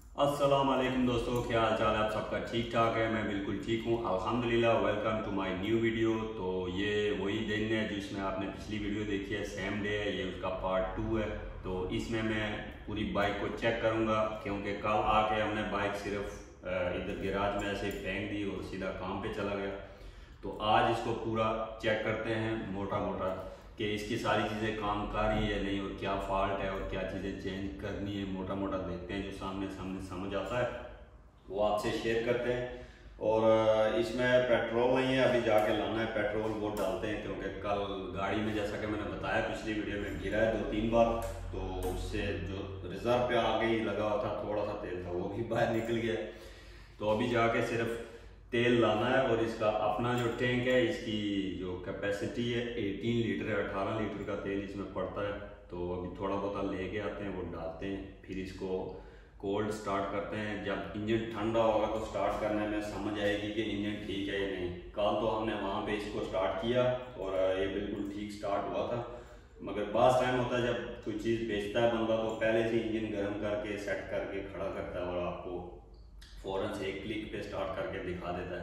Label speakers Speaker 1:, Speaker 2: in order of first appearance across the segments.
Speaker 1: अस्सलाम वालेकुम दोस्तों, क्या हाल चाल है? आप सबका ठीक ठाक है? मैं बिल्कुल ठीक हूँ अल्हम्दुलिल्लाह। Welcome to my new video. तो ये वही दिन है जिसमें आपने पिछली वीडियो देखी है, सेम डे है, ये उसका पार्ट 2 है। तो इसमें मैं पूरी बाइक को चेक करूँगा क्योंकि कल आके हमने बाइक सिर्फ इधर गैराज में ऐसे ही फेंक दी और सीधा काम पे चला गया। तो आज इसको पूरा चेक करते हैं मोटा मोटा कि इसकी सारी चीज़ें काम कर रही है नहीं और क्या फॉल्ट है और क्या चीज़ें चेंज करनी है। मोटा मोटा देखते हैं, जो सामने सामने समझ आता है वो आपसे शेयर करते हैं। और इसमें पेट्रोल नहीं है, अभी जाके लाना है पेट्रोल, वो डालते हैं क्योंकि कल गाड़ी में जैसा कि मैंने बताया पिछली वीडियो में गिरा है 2-3 बार। तो उससे जो रिजर्व पे आगे ही लगा हुआ था, थोड़ा सा तेल था, वो भी बाहर निकल गया। तो अभी जाके सिर्फ तेल लाना है और इसका अपना जो टैंक है, इसकी जो कैपेसिटी है 18 लीटर है, 18 लीटर का तेल इसमें पड़ता है। तो अभी थोड़ा बहुत लेके आते हैं, वो डालते हैं, फिर इसको कोल्ड स्टार्ट करते हैं। जब इंजन ठंडा होगा तो स्टार्ट करने में समझ आएगी कि इंजन ठीक है या नहीं। कल तो हमने वहाँ पे इसको स्टार्ट किया और ये बिल्कुल ठीक स्टार्ट हुआ था। मगर बास टाइम होता है जब कोई चीज़ बेचता है बंदा तो पहले से इंजन गर्म करके सेट करके खड़ा करता है और आपको फ़ौरन से एक क्लिक पे स्टार्ट करके दिखा देता है।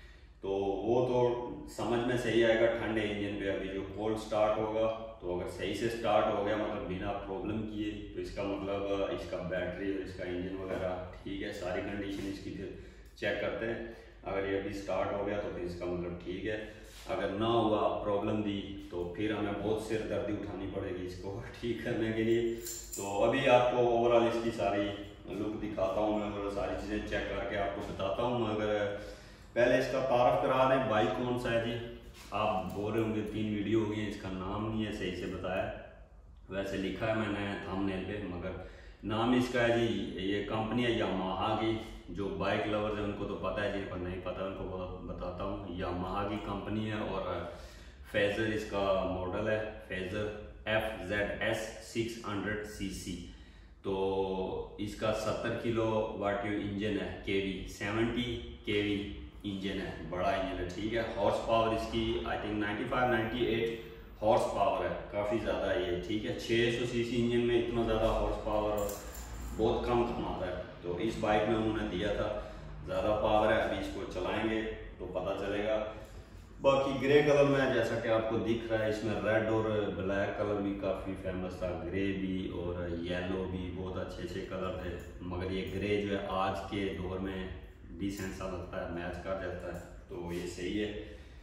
Speaker 1: तो वो तो समझ में सही आएगा ठंडे इंजन पे। अभी जो कोल्ड स्टार्ट होगा तो अगर सही से स्टार्ट हो गया, मतलब बिना प्रॉब्लम किए, तो इसका मतलब इसका बैटरी और इसका इंजन वगैरह ठीक है, सारी कंडीशन इसकी फिर चेक करते हैं। अगर ये अभी स्टार्ट हो गया तो फिर इसका मतलब ठीक है। अगर ना हुआ, प्रॉब्लम दी, तो फिर हमें बहुत सिर दर्दी उठानी पड़ेगी इसको ठीक करने के लिए। तो अभी आपको ओवरऑल इसकी सारी लुक दिखाता हूँ मैं और सारी चीज़ें चेक करके आपको बताता हूँ। मगर पहले इसका तारफ़ करा दें, बाइक कौन सा है जी। आप बोल रहे होंगे 3 वीडियो हो गई, इसका नाम नहीं है सही से बताया। वैसे लिखा है मैंने थंबनेल पे, मगर नाम इसका है जी, ये कंपनी है यामाहा की। जो बाइक लवर्स है उनको तो पता है, जिन पर नहीं पता उनको बताता हूँ। यामाहा की कंपनी है और फेज़र इसका मॉडल है, फेज़र FZS 600cc। तो इसका 70 किलो वाट इंजन है, केवी 70 केवी इंजन है, बड़ा इंजन है, ठीक है। हॉर्स पावर इसकी आई थिंक 95-98 हॉर्स पावर है, काफ़ी ज़्यादा है ये, ठीक है। 600 सीसी इंजन में इतना ज़्यादा हॉर्स पावर बहुत कम कमाता है। तो इस बाइक में उन्होंने दिया था ज़्यादा पावर है। अभी इसको चलाएंगे तो पता चलेगा। बाकी ग्रे कलर में जैसा कि आपको दिख रहा है, इसमें रेड और ब्लैक कलर भी काफ़ी फेमस था, ग्रे भी और येलो भी, बहुत अच्छे अच्छे कलर थे। मगर ये ग्रे जो है आज के दौर में डिसेंट सा लगता है, मैच कर जाता है, तो ये सही है।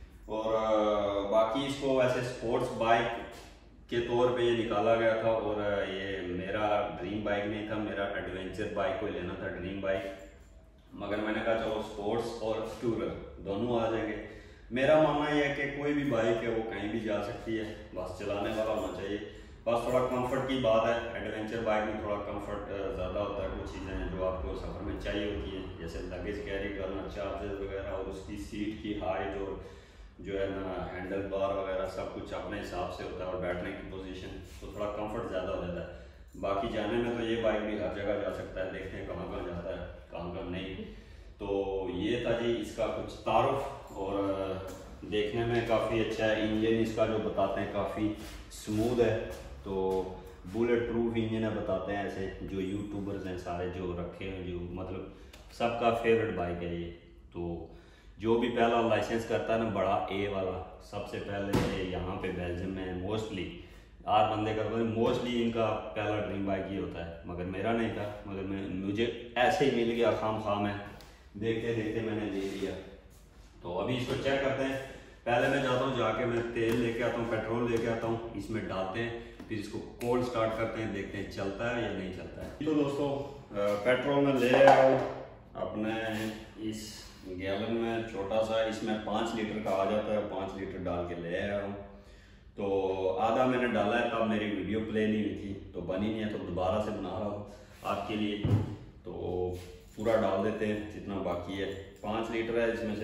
Speaker 1: और बाकी इसको वैसे स्पोर्ट्स बाइक के तौर पे ये निकाला गया था और ये मेरा ड्रीम बाइक नहीं था, मेरा एडवेंचर बाइक को लेना था, ड्रीम बाइक। मगर मैंने कहा चलो स्पोर्ट्स और टूरर दोनों आ जाएंगे। मेरा मानना यह है कि कोई भी बाइक है वो कहीं भी जा सकती है, बस चलाने वाला होना चाहिए। बस थोड़ा कंफर्ट की बात है, एडवेंचर बाइक में थोड़ा कंफर्ट ज़्यादा होता है। कुछ चीज़ें हैं जो आपको सफ़र में चाहिए होती हैं, जैसे लगेज कैरी करना, चार्जर वगैरह, और उसकी सीट की हाइट और जो है ना हैंडल बार वगैरह सब कुछ अपने हिसाब से होता है, और बैठने की पोजीशन, तो थोड़ा कंफर्ट ज़्यादा हो जाता है। बाकी जाने में तो ये बाइक भी हर जगह जा सकता है, देखते हैं कहाँ कहाँ जाता है, कहाँ कहाँ नहीं। तो ये था जी इसका कुछ तारुफ, और देखने में काफ़ी अच्छा है। इंजन इसका जो बताते हैं काफ़ी स्मूथ है, तो बुलेट प्रूफ इंजन है बताते हैं ऐसे, जो यूट्यूबर्स हैं सारे जो रखे हैं, जो मतलब सबका फेवरेट बाइक है ये। तो जो भी पहला लाइसेंस करता है ना, बड़ा ए वाला, सबसे पहले यहाँ पे बेल्जियम में मोस्टली 8 बंदे करते हैं, मोस्टली इनका पहला ड्रीम बाइक ही होता है। मगर मेरा नहीं था, मगर मुझे ऐसे ही मिल गया खाम खाम है, देखते देखते मैंने ले लिया। तो अभी इसको चेक करते हैं। पहले मैं जाता हूँ, जाके मैं तेल लेके आता हूँ, पेट्रोल लेके आता हूँ, इसमें डालते हैं, फिर इसको कोल्ड स्टार्ट करते हैं, देखते हैं चलता है या नहीं चलता है। तो दोस्तों पेट्रोल में ले आया हूँ अपने इस गैलन में, छोटा सा, इसमें 5 लीटर का आ जाता है, 5 लीटर डाल के ले आया हूँ। तो आधा मैंने डाला है, तब मेरी वीडियो प्ले नहीं हुई थी तो बनी नहीं है, तो दोबारा से बना रहा हूँ आपके लिए। तो पूरा डाल देते हैं जितना बाकी है। 5 लीटर है, इसमें से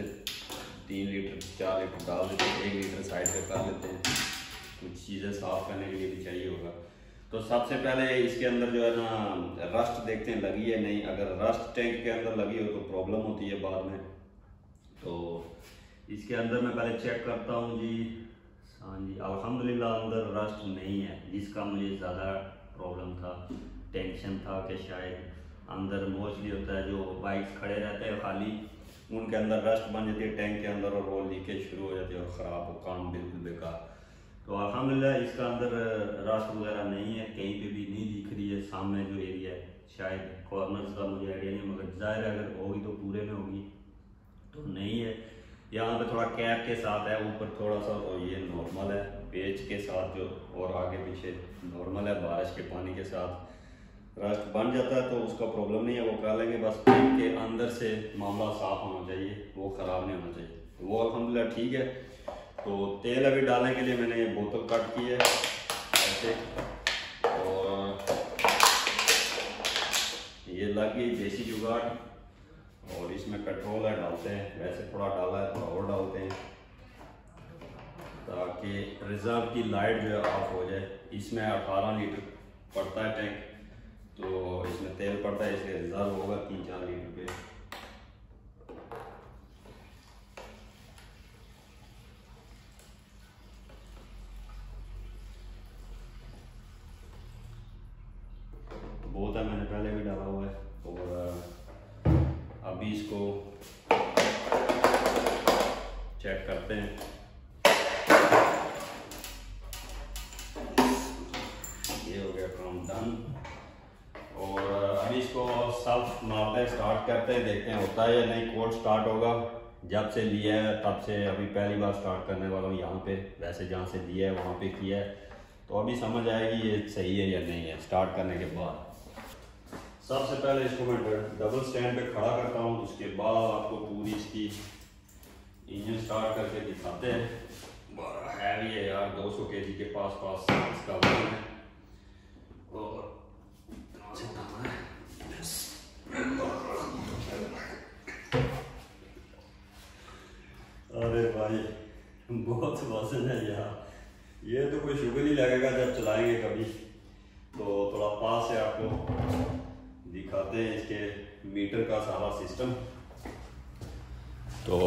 Speaker 1: 3 लीटर 4 लीटर डाल देते हैं, 1 लीटर साइड पे कर लेते हैं, कुछ चीज़ें साफ़ करने के लिए भी चाहिए होगा। तो सबसे पहले इसके अंदर जो है ना रस्ट देखते हैं लगी है नहीं। अगर रस्ट टैंक के अंदर लगी हो तो प्रॉब्लम होती है बाद में। तो इसके अंदर मैं पहले चेक करता हूँ जी। हाँ जी, अल्हम्दुलिल्लाह अंदर रस्ट नहीं है, जिसका मुझे ज़्यादा प्रॉब्लम था, टेंशन था कि शायद अंदर मोस्टली होता है, जो बाइक्स खड़े रहते हैं खाली उनके अंदर रस्ट बन जाती है टैंक के अंदर और वो लीकेज शुरू हो जाती है और ख़राब हो, काम बिल्कुल बेकार। तो अल्हम्दुलिल्लाह इसका अंदर रस्ट वगैरह नहीं है, कहीं पे भी नहीं दिख रही है। सामने जो एरिया है, शायद कॉर्नर्स का मुझे आइडिया नहीं, मगर जाहिर है अगर होगी तो पूरे में होगी, तो नहीं है। यहाँ पे थोड़ा कैप के साथ है, ऊपर थोड़ा सा तो ये नॉर्मल है, पेच के साथ जो और आगे पीछे नॉर्मल है। बारिश के पानी के साथ रस्ट बन जाता है तो उसका प्रॉब्लम नहीं है, वो कर लेंगे। बस टैंक के अंदर से मामला साफ़ होना चाहिए, वो ख़राब नहीं होना चाहिए, वो अल्हम्दुलिल्लाह ठीक है। तो तेल अभी डालने के लिए मैंने ये बोतल कट की है ऐसे, और ये लग गई देसी जुगाड़। और इसमें पेट्रोल है, डालते हैं, वैसे थोड़ा डाला है, थोड़ा और डालते हैं ताकि रिजर्व की लाइट जो है ऑफ हो जाए। इसमें 18 लीटर पड़ता है टैंक, तो इसमें तेल पड़ता है, इसलिए रिजर्व होगा 3-4 लीटर पे। बहुत है, मैंने पहले भी डाला हुआ है। और अभी इसको चेक करते हैं। ये हो गया काम डन। और अभी इसको सेल्फ मारते हैं, स्टार्ट करते हैं, देखते हैं होता है या नहीं। कोड स्टार्ट होगा, जब से लिया है तब से अभी पहली बार स्टार्ट करने वाला हूँ यहाँ पे। वैसे जहाँ से लिया है वहाँ पे किया है, तो अभी समझ आएगी ये सही है या नहीं है स्टार्ट करने के बाद। सबसे पहले इसको मैं डबल स्टैंड पे खड़ा करता हूँ, उसके बाद आपको पूरी इसकी इंजन स्टार्ट करके दिखाते हैं। बड़ा हैवी है यार, 200 kg के पास इसका वजन है। और कहाँ से उठाना है? अरे भाई बहुत वजन है यार, ये तो कोई शुगर नहीं लगेगा जब चलाएंगे कभी। तो थोड़ा पास से आपको दिखाते हैं इसके मीटर का सारा सिस्टम। तो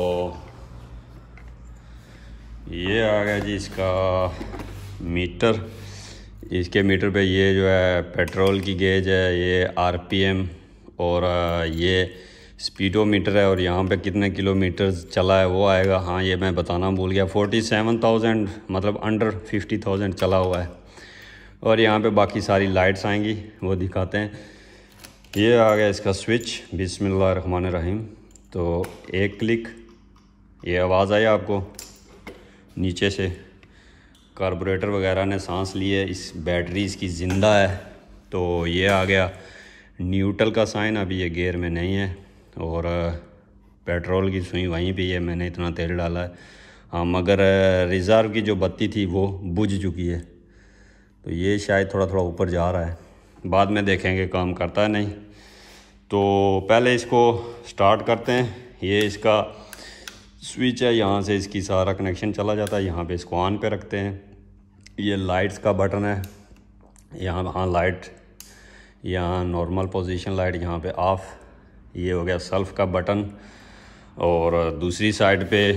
Speaker 1: ये आ गया जी इसका मीटर। इसके मीटर पे ये जो है पेट्रोल की गेज है, ये आरपीएम, और ये स्पीडोमीटर है, और यहाँ पे कितने किलोमीटर चला है वो आएगा। हाँ ये मैं बताना भूल गया, 47,000 मतलब अंडर 50,000 चला हुआ है। और यहाँ पे बाकी सारी लाइट्स आएंगी, वो दिखाते हैं। ये आ गया इसका स्विच, बिस्मिल्लाहिर्रहमानिर्रहीम। तो एक क्लिक, ये आवाज़ आई आपको नीचे से, कार्बोरेटर वगैरह ने सांस ली है, इस बैटरी इसकी ज़िंदा है। तो ये आ गया न्यूट्रल का साइन, अभी ये गियर में नहीं है। और पेट्रोल की सुई वहीं पे है, मैंने इतना तेल डाला है। हाँ मगर रिज़र्व की जो बत्ती थी वो बुझ चुकी है, तो ये शायद थोड़ा थोड़ा ऊपर जा रहा है, बाद में देखेंगे काम करता है नहीं। तो पहले इसको स्टार्ट करते हैं। ये इसका स्विच है, यहाँ से इसकी सारा कनेक्शन चला जाता है। यहाँ पे इसको ऑन पे रखते हैं। ये लाइट्स का बटन है, यहाँ हाँ लाइट, यहाँ नॉर्मल पोजीशन लाइट, यहाँ पे ऑफ। ये हो गया सेल्फ का बटन। और दूसरी साइड पे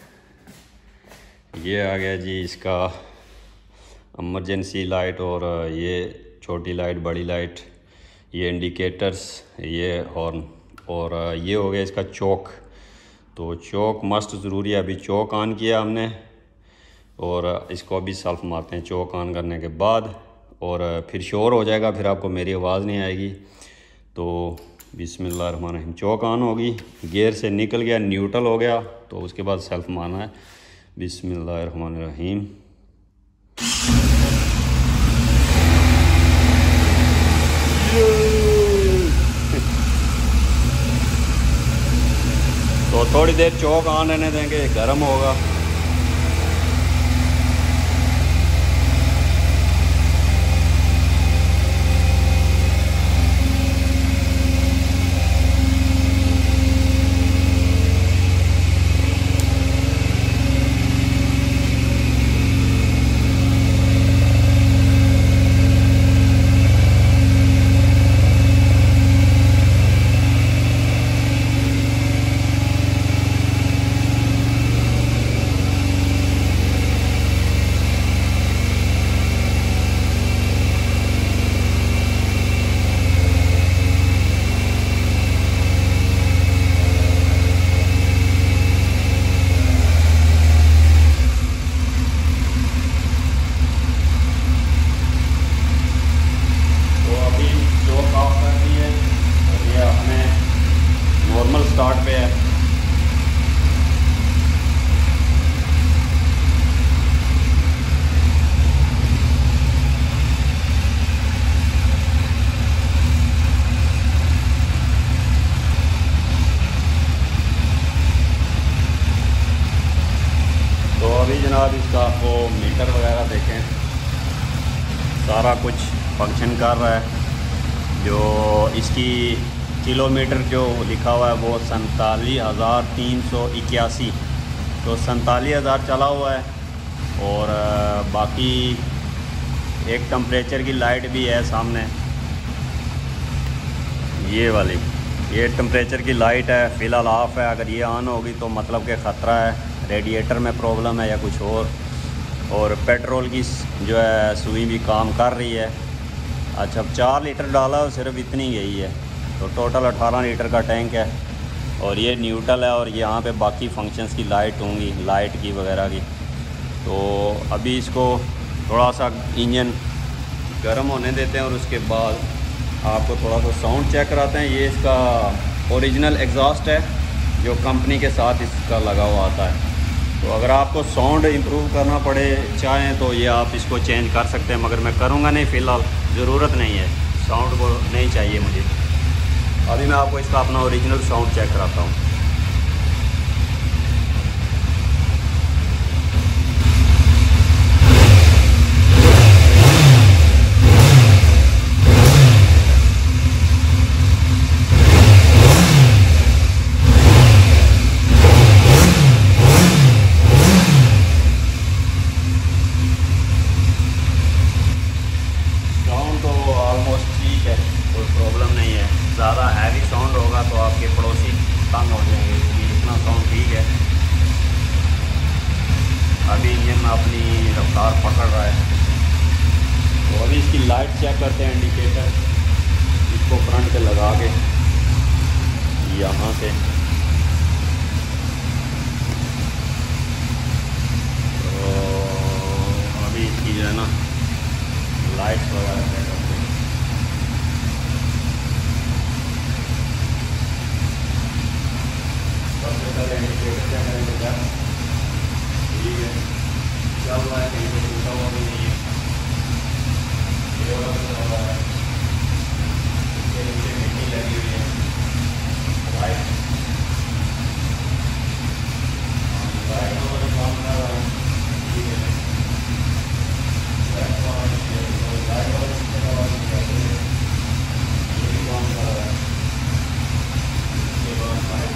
Speaker 1: ये आ गया जी इसका इमरजेंसी लाइट, और ये छोटी लाइट, बड़ी लाइट, ये इंडिकेटर्स, ये हॉर्न। और ये हो गया इसका चौक। तो चौक मस्ट ज़रूरी है, अभी चौक ऑन किया हमने, और इसको अभी सेल्फ मारते हैं चौक ऑन करने के बाद। और फिर शोर हो जाएगा, फिर आपको मेरी आवाज़ नहीं आएगी। तो बिस्मिल्लाहिर्रहमानिर्रहीम, चौक ऑन होगी, गियर से निकल गया, न्यूट्रल हो गया, तो उसके बाद सेल्फ मारना है। बिस्मिल्लाहिर्रहमानिर्रहीम। तो थोड़ी देर चौक ऑन रहने देंगे, गर्म होगा। स्टार्ट पे है। तो अभी जनाब इसका आपको मीटर वगैरह देखें, सारा कुछ फंक्शन कर रहा है। जो इसकी किलोमीटर जो लिखा हुआ है वो 47,381, तो 47,000 चला हुआ है। और बाकी एक टेम्परेचर की लाइट भी है सामने, ये वाली, ये टेम्परेचर की लाइट है, फ़िलहाल ऑफ है। अगर ये ऑन होगी तो मतलब कि ख़तरा है, रेडिएटर में प्रॉब्लम है या कुछ और पेट्रोल की जो है सुई भी काम कर रही है। अच्छा, 4 लीटर डाला और सिर्फ इतनी गई है, तो टोटल 18 लीटर का टैंक है। और ये न्यूट्रल है और यहाँ पे बाकी फंक्शंस की लाइट होंगी, लाइट की वगैरह की। तो अभी इसको थोड़ा सा इंजन गर्म होने देते हैं और उसके बाद आपको थोड़ा सा साउंड चेक कराते हैं। ये इसका ओरिजिनल एग्जॉस्ट है जो कंपनी के साथ इसका लगा हुआ आता है। तो अगर आपको साउंड इम्प्रूव करना पड़े चाहें तो ये आप इसको चेंज कर सकते हैं, मगर मैं करूँगा नहीं, फ़िलहाल ज़रूरत नहीं है, साउंड को नहीं चाहिए मुझे। अभी मैं आपको इसका अपना ओरिजिनल साउंड चेक कराता हूँ। ज़्यादा हैवी साउंड होगा तो आपके पड़ोसी तंग हो जाएंगे, इसलिए इतना साउंड ठीक है। अभी इंजन अपनी रफ्तार पकड़ रहा है। तो अभी इसकी लाइट चेक करते हैं, इंडिकेटर इसको फ्रंट पे लगा के यहाँ से। तो अभी इसकी जो है ना लाइट्स वगैरह चेक करते हैं। इंडिकेटर क्या करेंगे, क्या ठीक है, चल रहा है, कहीं पर टूटा हुआ भी नहीं है। ये वाला भी चल रहा है, इसके नीचे मिट्टी लगी हुई है, लाइट हमारे काम कर रहा है, ठीक है। लाइट वाला ये भी काम कर रहा है। इसके बाद लाइट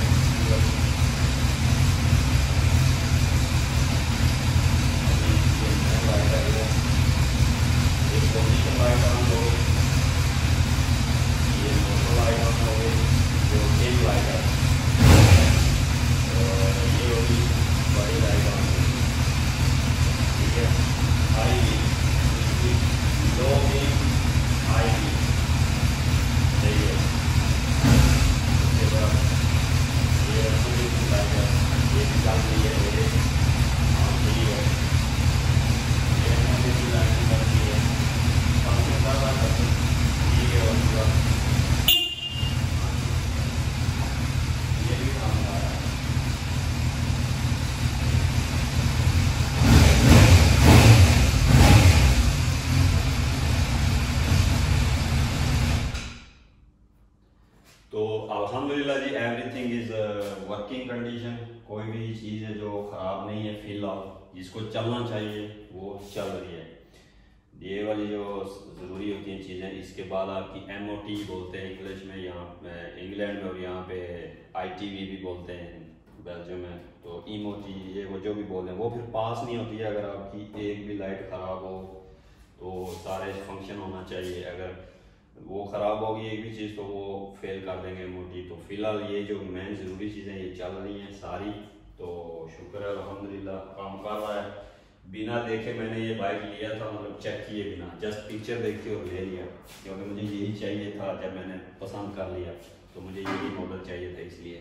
Speaker 1: तो अल्हम्दुलिल्लाह जी, एवरीथिंग इज़ वर्किंग कंडीशन। कोई भी चीज़ है जो ख़राब नहीं है, फ़िलहाल जिसको चलना चाहिए वो चल रही है। ये वाली जो ज़रूरी होती हैं चीज़ें, इसके बाद आपकी MOT बोलते हैं इंग्लिश में, यहाँ इंग्लैंड में, और यहाँ पे ITV भी बोलते हैं बेल्जियम में। तो EMOT, ये वो जो भी बोलते हैं, वो फिर पास नहीं होती है। अगर आपकी एक भी लाइट ख़राब हो तो सारे फंक्शन होना चाहिए। अगर वो ख़राब होगी एक भी चीज़ तो वो फेल कर देंगे MOT। तो फ़िलहाल ये जो मेन ज़रूरी चीज़ें ये चल रही हैं सारी, तो शुक्र है अल्हम्दुलिल्लाह काम कर रहा है। बिना देखे मैंने ये बाइक लिया था, मतलब चेक किए बिना, जस्ट पिक्चर देखी और ले लिया, क्योंकि मुझे यही चाहिए था। जब मैंने पसंद कर लिया तो मुझे यही मॉडल चाहिए था, इसलिए।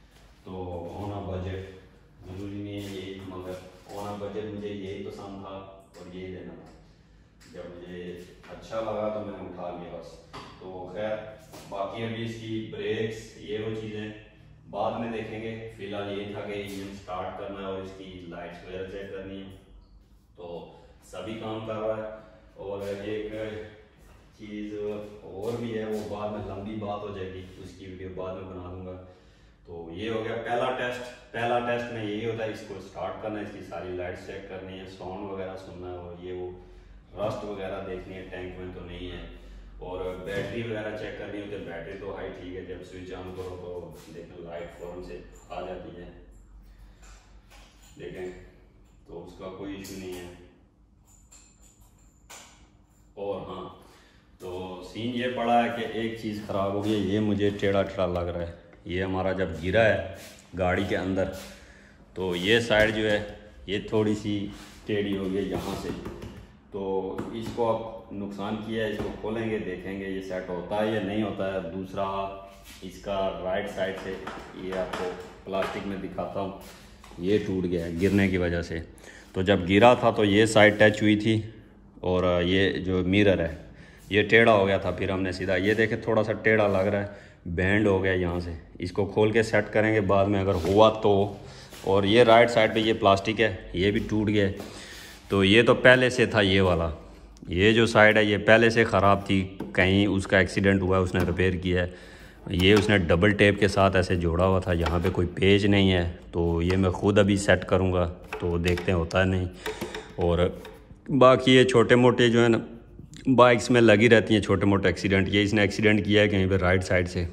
Speaker 1: तो ऑन अ बजट, ज़रूरी नहीं है यही, मगर ऑन अ बजट मुझे यही पसंद था और यही लेना था। जब मुझे अच्छा लगा तो मैंने उठा लिया बस। तो खैर बाकी अभी इसकी ब्रेक्स, ये वो चीज़ें बाद में देखेंगे। फिलहाल ये था कि इंजन स्टार्ट करना है और इसकी लाइट्स वगैरह चेक करनी है, तो सभी काम कर रहा है। और एक चीज़ और भी है, वो बाद में लंबी बात हो जाएगी, उसकी वीडियो बाद में बना दूंगा। तो ये हो गया पहला टेस्ट। पहला टेस्ट में यही होता है, इसको स्टार्ट करना है, इसकी सारी लाइट्स चेक करनी है, साउंड वगैरह सुनना है, और ये वो रस्ट वगैरह देखनी है टैंक में तो नहीं है, और बैटरी वगैरह चेक करनी होती है। बैटरी तो हाई ठीक है, जब स्विच ऑन करो तो देखें लाइट फौरन से आ जाती है, देखें तो उसका कोई इशू नहीं है। और हाँ, तो सीन ये पड़ा है कि एक चीज़ ख़राब हो गई है, ये मुझे टेढ़ा टेढ़ा लग रहा है। ये हमारा जब गिरा है गाड़ी के अंदर, तो ये साइड जो है ये थोड़ी सी टेढ़ी हो गई यहाँ से, तो इसको अब नुकसान किया है। इसको खोलेंगे, देखेंगे ये सेट होता है या नहीं होता है। दूसरा इसका राइट साइड से, ये आपको प्लास्टिक में दिखाता हूँ, ये टूट गया है गिरने की वजह से। तो जब गिरा था तो ये साइड टच हुई थी, और ये जो मिरर है ये टेढ़ा हो गया था। फिर हमने सीधा, ये देखे थोड़ा सा टेढ़ा लग रहा है, बैंड हो गया यहाँ से। इसको खोल के सेट करेंगे बाद में अगर हुआ तो। और ये राइट साइड पे ये प्लास्टिक है, ये भी टूट गया है। तो ये तो पहले से था, ये वाला, ये जो साइड है ये पहले से ख़राब थी, कहीं उसका एक्सीडेंट हुआ है, उसने रिपेयर किया है। ये उसने डबल टेप के साथ ऐसे जोड़ा हुआ था, यहाँ पे कोई पेज नहीं है। तो ये मैं ख़ुद अभी सेट करूँगा, तो देखते हैं होता है नहीं। और बाकी ये छोटे मोटे जो है ना बाइक्स में लगी रहती हैं छोटे मोटे एक्सीडेंट। ये इसने एक्सीडेंट किया है कहीं पे राइट साइड से,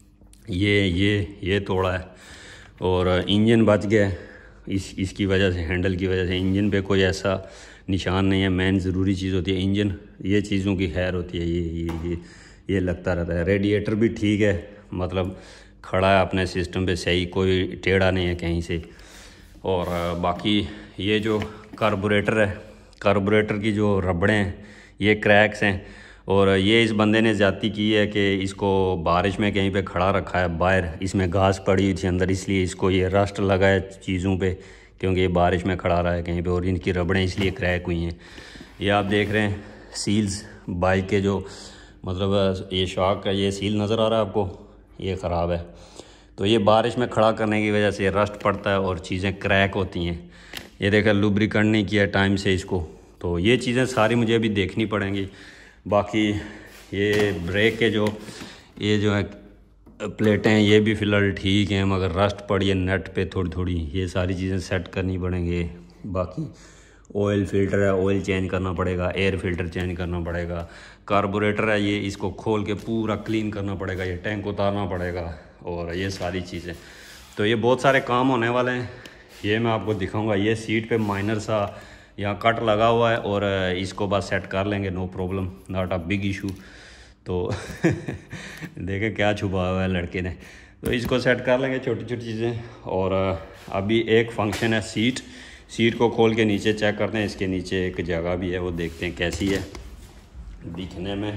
Speaker 1: ये तोड़ा है। और इंजन बच गया है इसकी वजह से, हैंडल की वजह से। इंजन पे कोई ऐसा निशान नहीं है, मेन ज़रूरी चीज़ होती है इंजन, ये चीज़ों की खैर होती है। ये लगता रहता है। रेडिएटर भी ठीक है, मतलब खड़ा है अपने सिस्टम पे सही, कोई टेढ़ा नहीं है कहीं से। और बाकी ये जो कार्बोरेटर है, कार्बोरेटर की जो रबड़ें हैं ये क्रैक्स हैं। और ये इस बंदे ने ज़्यादती की है कि इसको बारिश में कहीं पे खड़ा रखा है बाहर, इसमें घास पड़ी हुई थी अंदर, इसलिए इसको ये रस्ट लगा है चीज़ों पे, क्योंकि ये बारिश में खड़ा रहा है कहीं पे, और इनकी रबड़ें इसलिए क्रैक हुई हैं। ये आप देख रहे हैं सील्स बाइक के जो, मतलब ये शॉक का ये सील नज़र आ रहा है आपको, ये ख़राब है। तो ये बारिश में खड़ा करने की वजह से रस्ट पड़ता है और चीज़ें क्रैक होती हैं। ये देखा लुब्रिकेंट नहीं किया टाइम से इसको, तो ये चीज़ें सारी मुझे अभी देखनी पड़ेंगी। बाकी ये ब्रेक के जो है प्लेटें हैं ये भी फ़िलहाल ठीक हैं, मगर रस्ट पड़ी है नट पे थोड़ी थोड़ी, ये सारी चीज़ें सेट करनी पड़ेंगी। बाकी ऑयल फ़िल्टर है, ऑयल चेंज करना पड़ेगा, एयर फ़िल्टर चेंज करना पड़ेगा। कार्बोरेटर है, ये इसको खोल के पूरा क्लीन करना पड़ेगा, ये टैंक उतारना पड़ेगा, और ये सारी चीज़ें। तो ये बहुत सारे काम होने वाले हैं, ये मैं आपको दिखाऊंगा। ये सीट पे माइनर सा यहाँ कट लगा हुआ है, और इसको बस सेट कर लेंगे, no problem, not a big issue. तो देखें क्या छुपा हुआ है लड़के ने, तो इसको सेट कर लेंगे छोटी छोटी चीज़ें। और अभी एक फंक्शन है, सीट को खोल के नीचे चेक करते हैं। इसके नीचे एक जगह भी है, वो देखते हैं कैसी है दिखने में।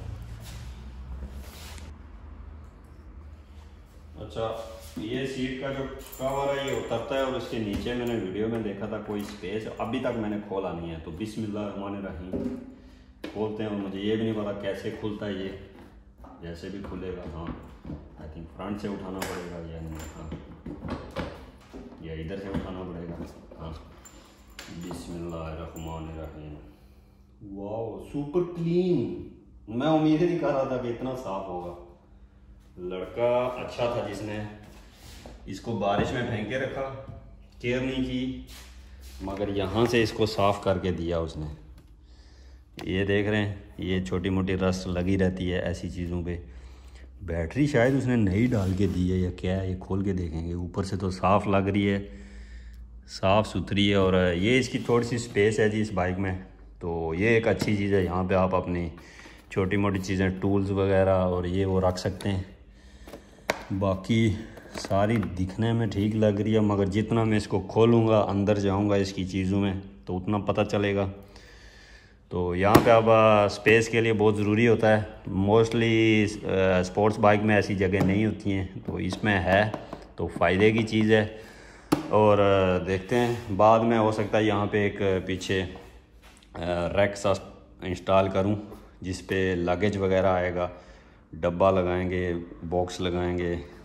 Speaker 1: अच्छा, ये सीट का जो कवर है ये उतरता है, और उसके नीचे मैंने वीडियो में देखा था कोई स्पेस, अभी तक मैंने खोला नहीं है। तो बिस्मिल्लाहिर्रहमानिर्रहीम खोलते हैं, और मुझे ये भी नहीं पता कैसे खुलता है ये, जैसे भी खुलेगा। हाँ, आई थिंक फ्रंट से उठाना पड़ेगा या नहीं, हाँ, या इधर से उठाना पड़ेगा। हाँ, बिस्मिल्लाहिर्रहमानिर्रहीम। Wow, super clean. मैं उम्मीद ही नहीं कर रहा था कि इतना साफ़ होगा। लड़का अच्छा था जिसने इसको बारिश में फेंक के रखा, केयर नहीं की, मगर यहाँ से इसको साफ़ करके दिया उसने। ये देख रहे हैं, ये छोटी मोटी रस्ट लगी रहती है ऐसी चीज़ों पे। बैटरी शायद उसने नई डाल के दी है या क्या है, ये खोल के देखेंगे। ऊपर से तो साफ़ लग रही है, साफ़ सुथरी है। और ये इसकी थोड़ी सी स्पेस है जी इस बाइक में, तो ये एक अच्छी चीज़ है। यहाँ पे आप अपनी छोटी मोटी चीज़ें, टूल्स वगैरह और ये वो रख सकते हैं। बाकी सारी दिखने में ठीक लग रही है, मगर जितना मैं इसको खोलूँगा, अंदर जाऊँगा इसकी चीज़ों में, तो उतना पता चलेगा। तो यहाँ पे अब स्पेस के लिए बहुत ज़रूरी होता है। मोस्टली स्पोर्ट्स बाइक में ऐसी जगह नहीं होती हैं, तो इसमें है, तो फ़ायदे की चीज़ है। और देखते हैं बाद में, हो सकता है यहाँ पे एक पीछे रैक सा इंस्टॉल करूँ, जिस पे लगेज वगैरह आएगा, डब्बा लगाएंगे, बॉक्स लगाएंगे,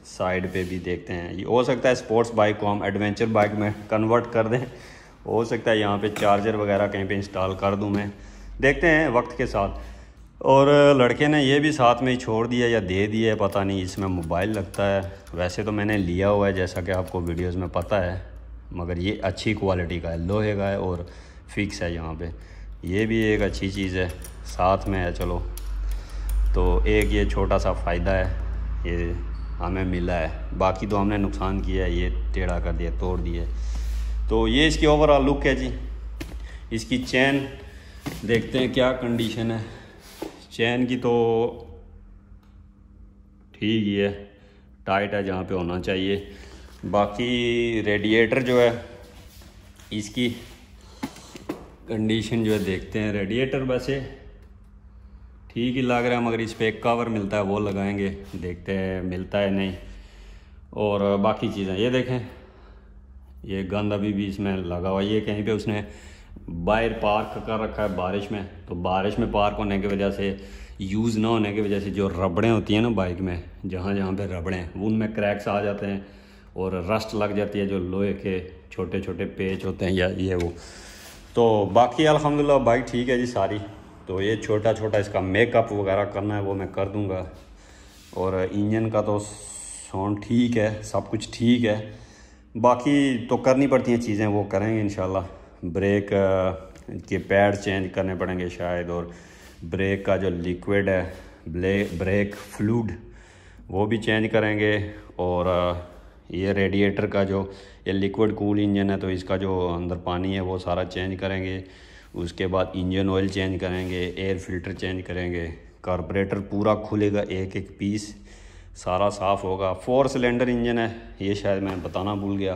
Speaker 1: साइड पे भी देखते हैं, ये हो सकता है स्पोर्ट्स बाइक को हम एडवेंचर बाइक में कन्वर्ट कर दें, हो सकता है यहाँ पे चार्जर वगैरह कहीं पे इंस्टॉल कर दूँ मैं, देखते हैं वक्त के साथ। और लड़के ने ये भी साथ में ही छोड़ दिया या दे दिया है, पता नहीं, इसमें मोबाइल लगता है। वैसे तो मैंने लिया हुआ है जैसा कि आपको वीडियोस में पता है, मगर ये अच्छी क्वालिटी का है, लोहे का है और फिक्स है यहाँ पे, ये भी एक अच्छी चीज़ है, साथ में है। चलो, तो एक ये छोटा सा फ़ायदा है, ये हमें मिला है, बाकी तो हमने नुकसान किया है, ये टेढ़ा कर दिया, तोड़ दिया। तो ये इसकी ओवरऑल लुक है जी। इसकी चैन देखते हैं क्या कंडीशन है। चैन की तो ठीक ही है, टाइट है जहाँ पे होना चाहिए। बाकी रेडिएटर जो है इसकी कंडीशन जो है देखते हैं। रेडिएटर वैसे ठीक ही लग रहा है, मगर इस पर एक कवर मिलता है, वो लगाएंगे, देखते हैं मिलता है नहीं। और बाकी चीज़ें ये देखें, ये गंद अभी भी इसमें लगा हुआ है, ये कहीं पे उसने बाहर पार्क कर रखा है बारिश में, तो बारिश में पार्क होने की वजह से, यूज़ ना होने की वजह से जो रबड़ें होती हैं ना बाइक में, जहाँ जहाँ पे रबड़ें, वो उनमें क्रैक्स आ जाते हैं और रस्ट लग जाती है, जो लोहे के छोटे छोटे पेच होते हैं या ये वो। तो बाकी अल्हम्दुलिल्लाह बाइक ठीक है जी सारी। तो ये छोटा छोटा इसका मेकअप वगैरह करना है वो मैं कर दूँगा। और इंजन का तो साउंड ठीक है, सब कुछ ठीक है, बाकी तो करनी पड़ती हैं चीज़ें, वो करेंगे इंशाल्लाह। ब्रेक के पैड चेंज करने पड़ेंगे शायद, और ब्रेक का जो लिक्विड है, ब्रेक फ्लूइड, वो भी चेंज करेंगे। और ये रेडिएटर का जो ये लिक्विड कूल इंजन है, तो इसका जो अंदर पानी है वो सारा चेंज करेंगे। उसके बाद इंजन ऑयल चेंज करेंगे, एयर फिल्टर चेंज करेंगे, कार्बोरेटर पूरा खुलेगा, एक एक पीस सारा साफ़ होगा। 4 सिलेंडर इंजन है, ये शायद मैं बताना भूल गया।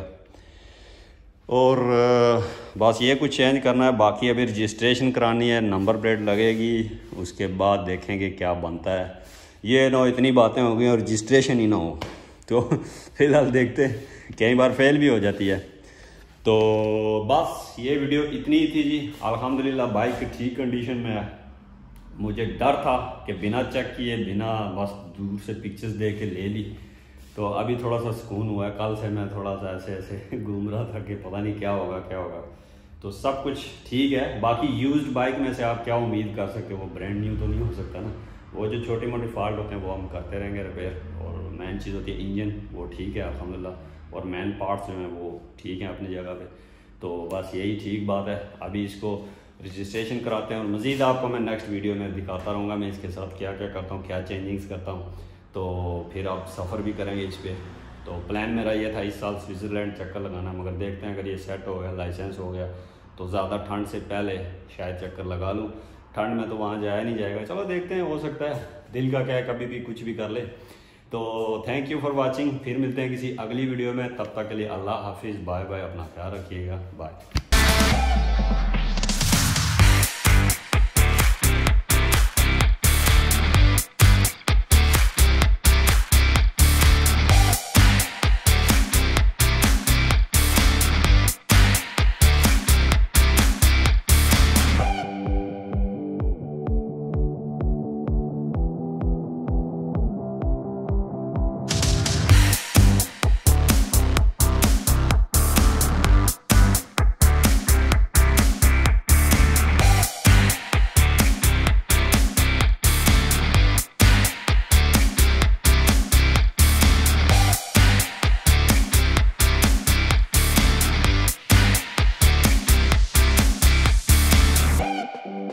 Speaker 1: और बस ये कुछ चेंज करना है, बाकी अभी रजिस्ट्रेशन करानी है, नंबर प्लेट लगेगी, उसके बाद देखेंगे क्या बनता है। ये ना इतनी बातें हो गई और रजिस्ट्रेशन ही ना हो, तो फिलहाल देखते हैं, कई बार फेल भी हो जाती है। तो बस ये वीडियो इतनी ही थी जी। अल्हम्दुलिल्लाह बाइक ठीक कंडीशन में है। मुझे डर था कि बिना चेक किए, बिना बस दूर से पिक्चर्स देख के ले ली, तो अभी थोड़ा सा सुकून हुआ है। कल से मैं थोड़ा सा ऐसे ऐसे घूम रहा था कि पता नहीं क्या होगा क्या होगा। तो सब कुछ ठीक है। बाकी यूज्ड बाइक में से आप क्या उम्मीद कर सकते हो, वो ब्रांड न्यू तो नहीं हो सकता ना, वो जो छोटे मोटे फॉल्ट होते हैं वो हम करते रहेंगे रिपेयर। और मेन चीज़ होती है इंजन, वो ठीक है अल्हम्दुलिल्लाह, और मेन पार्ट्स जो हैं वो ठीक हैं अपनी जगह पे। तो बस यही ठीक बात है। अभी इसको रजिस्ट्रेशन कराते हैं और मज़ीद आपको मैं नेक्स्ट वीडियो में दिखाता रहूँगा मैं इसके साथ क्या क्या करता हूँ, क्या चेंजिंग्स करता हूँ। तो फिर आप सफ़र भी करेंगे इस पर। तो प्लान मेरा ये था इस साल स्विट्ज़रलैंड चक्कर लगाना, मगर देखते हैं अगर ये सेट हो गया, लाइसेंस हो गया, तो ज़्यादा ठंड से पहले शायद चक्कर लगा लूँ। ठंड में तो वहाँ जाया नहीं जाएगा, चलो देखते हैं, हो सकता है, दिल का क्या है, कभी भी कुछ भी कर ले। तो थैंक यू फॉर वाचिंग, फिर मिलते हैं किसी अगली वीडियो में, तब तक के लिए अल्लाह हाफिज़, बाय बाय, अपना ख्याल रखिएगा, बाय।